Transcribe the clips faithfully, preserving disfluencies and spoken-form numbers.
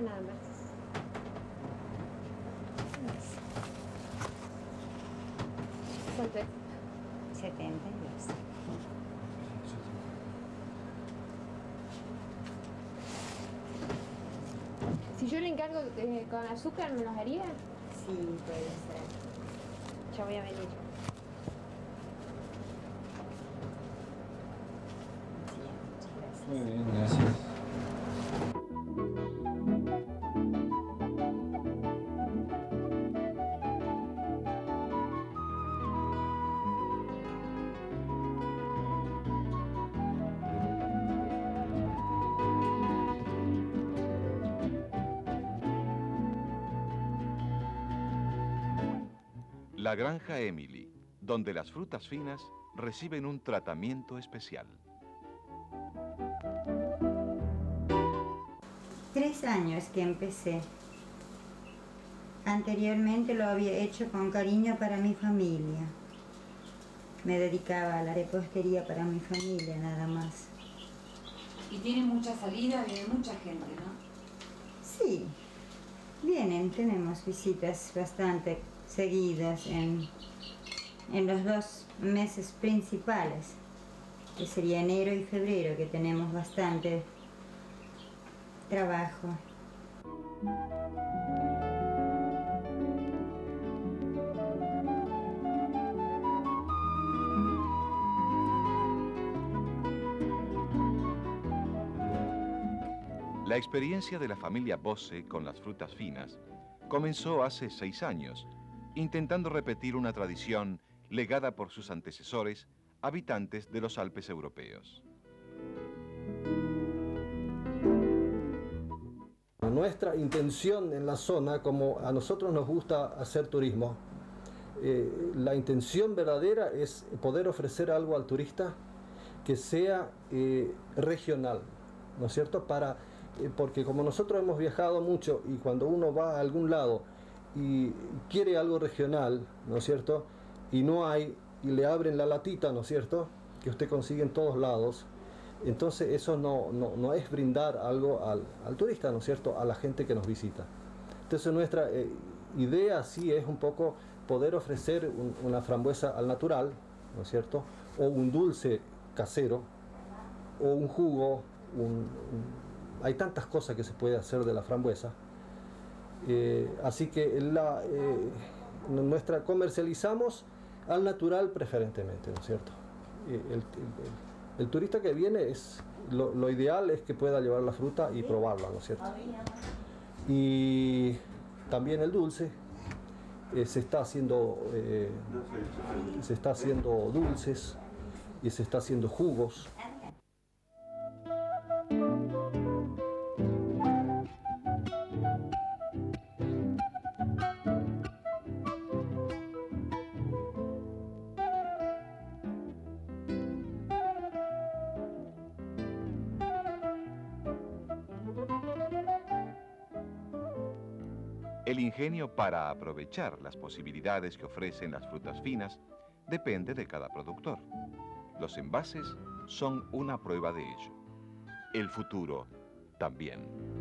nada más. ¿Cuánto es? setenta y dos. Si yo le encargo eh, con azúcar, ¿me los haría? Sí, puede ser. Ya voy a venir. Sí, muchas gracias. Muy bien, gracias. La granja Emily, donde las frutas finas reciben un tratamiento especial. Tres años que empecé. Anteriormente lo había hecho con cariño para mi familia. Me dedicaba a la repostería para mi familia, nada más. Y tiene mucha salida, viene mucha gente, ¿no? Sí, vienen, tenemos visitas bastante seguidas en, en los dos meses principales, que sería enero y febrero, que tenemos bastante trabajo. La experiencia de la familia Bosse con las frutas finas comenzó hace seis años, intentando repetir una tradición legada por sus antecesores, habitantes de los Alpes europeos. Nuestra intención en la zona, como a nosotros nos gusta hacer turismo, eh, la intención verdadera es poder ofrecer algo al turista que sea eh, regional, ¿no es cierto? Para, eh, porque como nosotros hemos viajado mucho y cuando uno va a algún lado y quiere algo regional, ¿no es cierto? Y no hay, y le abren la latita, ¿no es cierto? Que usted consigue en todos lados. Entonces eso no, no, no es brindar algo al, al turista, ¿no es cierto? A la gente que nos visita. Entonces nuestra eh, idea sí es un poco poder ofrecer un, una frambuesa al natural, ¿no es cierto? O un dulce casero, o un jugo, un, un, hay tantas cosas que se puede hacer de la frambuesa. Eh, así que la, eh, nuestra comercializamos al natural preferentemente, ¿no es cierto? El, el, el, el turista que viene, es lo, lo ideal es que pueda llevar la fruta y probarla, ¿no es cierto? Y también el dulce, eh, se está haciendo eh, se está haciendo dulces y se está haciendo jugos. El ingenio para aprovechar las posibilidades que ofrecen las frutas finas depende de cada productor. Los envases son una prueba de ello. El futuro también.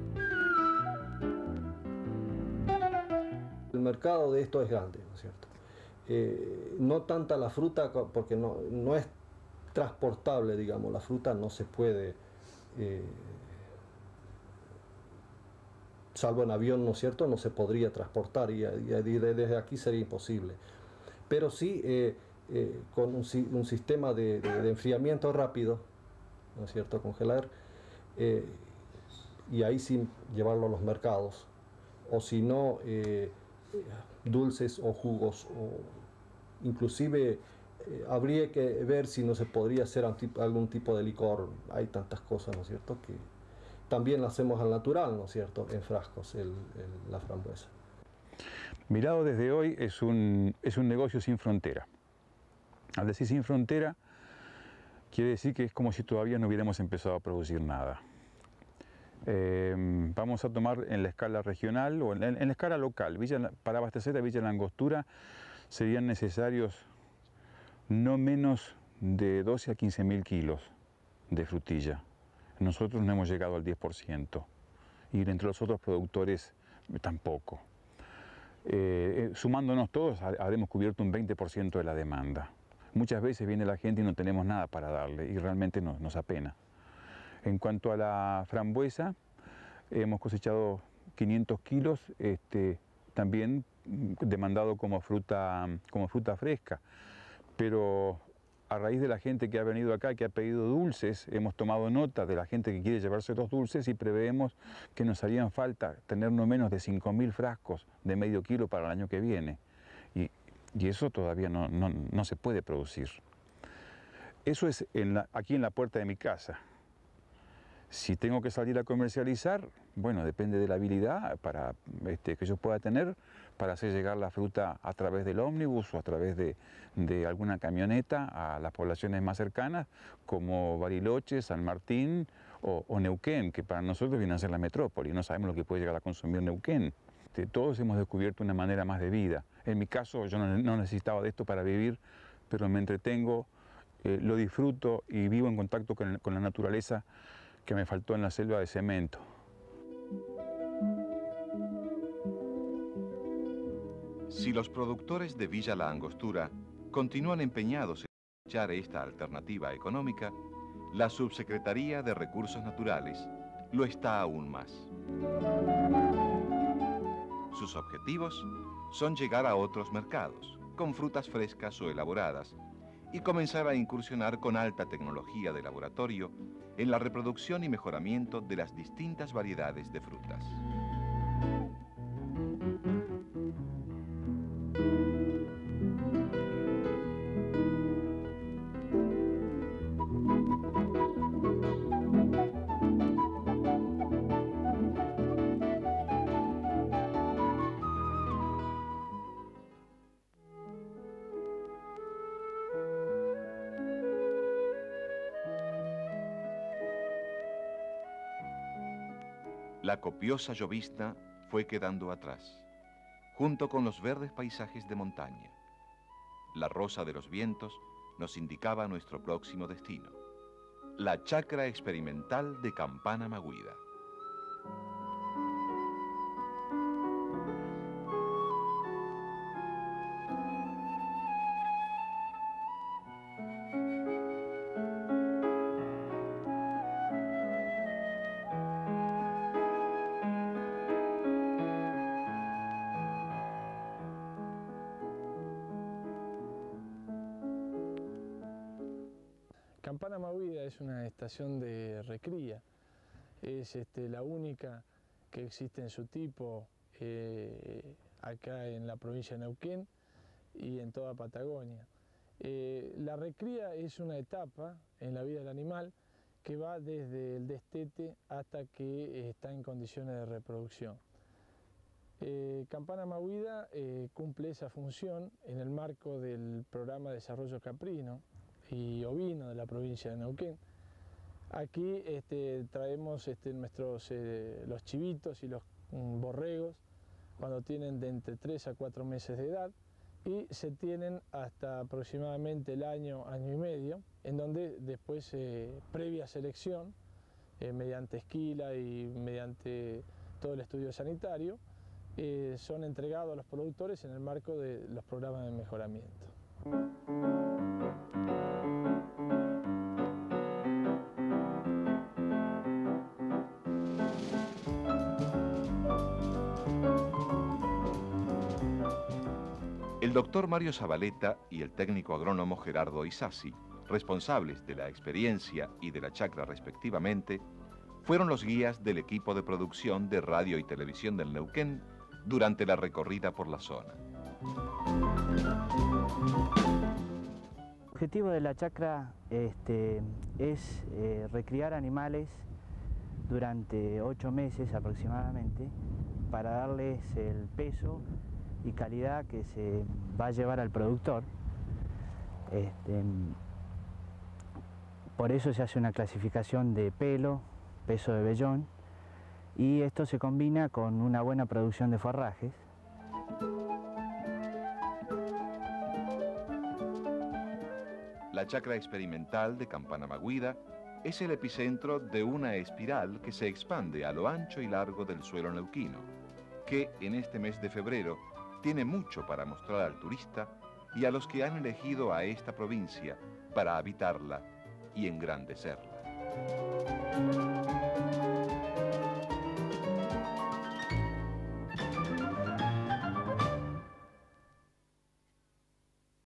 El mercado de esto es grande, ¿no es cierto? Eh, no tanta la fruta, porque no, no es transportable, digamos, la fruta no se puede, eh, salvo en avión, ¿no es cierto?, no se podría transportar y, y desde aquí sería imposible. Pero sí eh, eh, con un, un sistema de, de, de enfriamiento rápido, ¿no es cierto?, congelar, eh, y ahí sí llevarlo a los mercados, o si no, eh, dulces o jugos, o inclusive eh, habría que ver si no se podría hacer algún tipo de licor. Hay tantas cosas, ¿no es cierto?, que también lo hacemos al natural, ¿no es cierto?, en frascos, el, el, la frambuesa. Mirado desde hoy es un, es un negocio sin frontera. Al decir sin frontera, quiere decir que es como si todavía no hubiéramos empezado a producir nada. Eh, vamos a tomar en la escala regional o en, en la escala local. Villa, para abastecer a Villa Langostura serían necesarios no menos de doce a quince mil kilos de frutilla. Nosotros no hemos llegado al diez por ciento y entre los otros productores tampoco. Eh, eh, sumándonos todos habremos cubierto un veinte por ciento de la demanda. Muchas veces viene la gente y no tenemos nada para darle y realmente nos, nos apena. En cuanto a la frambuesa, hemos cosechado quinientos kilos, este, también demandado como fruta, como fruta fresca, pero a raíz de la gente que ha venido acá, que ha pedido dulces, hemos tomado nota de la gente que quiere llevarse los dulces y preveemos que nos harían falta tener no menos de cinco mil frascos de medio kilo para el año que viene. Y, y eso todavía no, no, no se puede producir. Eso es en la, aquí en la puerta de mi casa. Si tengo que salir a comercializar, bueno, depende de la habilidad para, este, que yo pueda tener para hacer llegar la fruta a través del ómnibus o a través de, de alguna camioneta a las poblaciones más cercanas, como Bariloche, San Martín o, o Neuquén, que para nosotros viene a ser la metrópoli, no sabemos lo que puede llegar a consumir Neuquén. Este, todos hemos descubierto una manera más de vida. En mi caso, yo no, no necesitaba de esto para vivir, pero me entretengo, eh, lo disfruto y vivo en contacto con, con la naturaleza que me faltó en la selva de cemento. Si los productores de Villa La Angostura continúan empeñados en aprovechar esta alternativa económica, la Subsecretaría de Recursos Naturales lo está aún más. Sus objetivos son llegar a otros mercados, con frutas frescas o elaboradas, y comenzar a incursionar con alta tecnología de laboratorio en la reproducción y mejoramiento de las distintas variedades de frutas. La copiosa llovizna fue quedando atrás, junto con los verdes paisajes de montaña. La rosa de los vientos nos indicaba nuestro próximo destino, la chacra experimental de Campana Maguida. Campana Maguida es una estación de recría, es este, la única que existe en su tipo eh, acá en la provincia de Neuquén y en toda Patagonia. Eh, la recría es una etapa en la vida del animal que va desde el destete hasta que está en condiciones de reproducción. Eh, Campana Maguida eh, cumple esa función en el marco del programa de desarrollo caprino y ovino de la provincia de Neuquén. Aquí este, traemos este, nuestros, eh, los chivitos y los mm, borregos cuando tienen de entre tres a cuatro meses de edad y se tienen hasta aproximadamente el año, año y medio, en donde después, eh, previa selección, eh, mediante esquila y mediante todo el estudio sanitario, eh, son entregados a los productores en el marco de los programas de mejoramiento. El doctor Mario Zabaleta y el técnico agrónomo Gerardo Isasi, responsables de la experiencia y de la chacra respectivamente, fueron los guías del equipo de producción de radio y televisión del Neuquén durante la recorrida por la zona. El objetivo de la chacra este, es eh, recriar animales durante ocho meses aproximadamente para darles el peso y calidad que se va a llevar al productor. Este, por eso se hace una clasificación de pelo, peso de vellón, y esto se combina con una buena producción de forrajes. La chacra experimental de Campana Maguida es el epicentro de una espiral que se expande a lo ancho y largo del suelo neuquino, que en este mes de febrero tiene mucho para mostrar al turista y a los que han elegido a esta provincia para habitarla y engrandecerla.